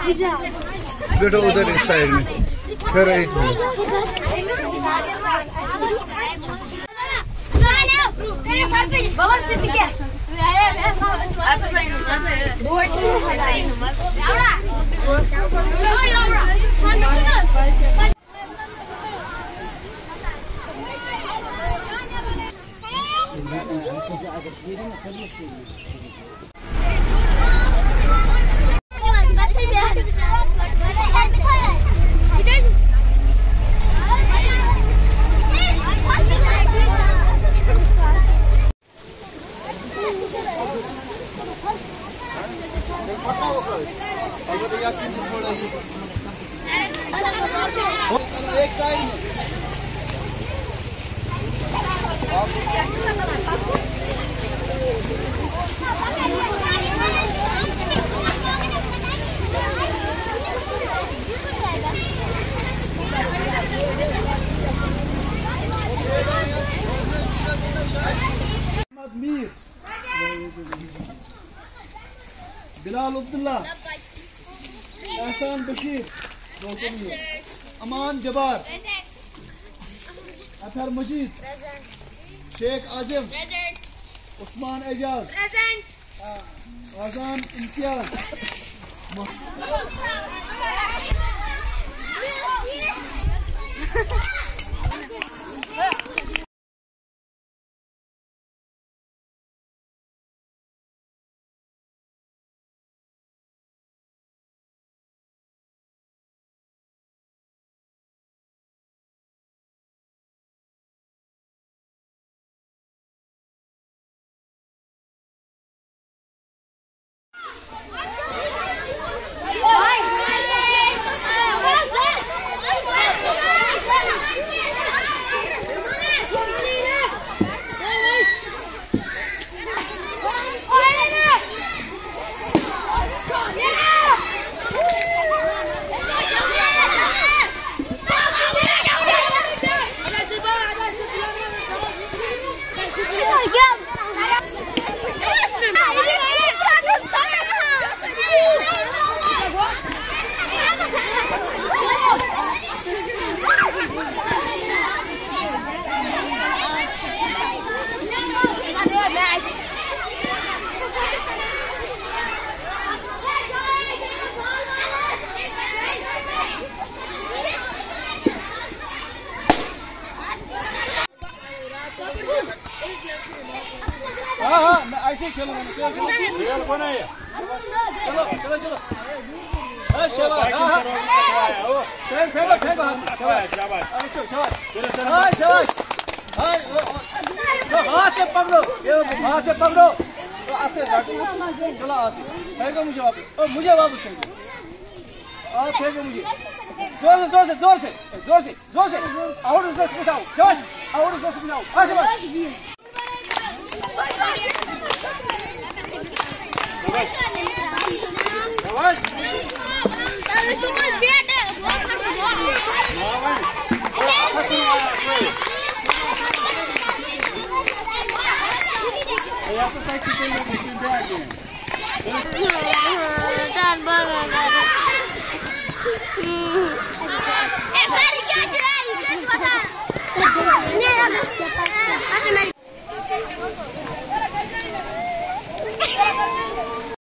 बैठो उधर इस साइड में फिर एक मीर बिलाल अब्दुल्ला एहसान बशीर अमान जबार अतहर मजीद शेख आजिम उस्मान एजाज आजान इम्तियाज हाँ ऐसे खेलूंगा चलो चलो खेल कौन है चलो चलो चलो शाबाश फेंको फेंको शाबाश शाबाश शाबाश शाबाश हाथ से पकड़ो हाथ से पकड़ो तो ऐसे चलो फेंको मुझे वापस मुझे वापस फेंको आप फेंको मुझे जोर से जोर से जोर से जोर से जोर से और जोर से घुसाओ शाबाश और जोर से घुसाओ शाबाश शाबाश अरे तुम बैठ है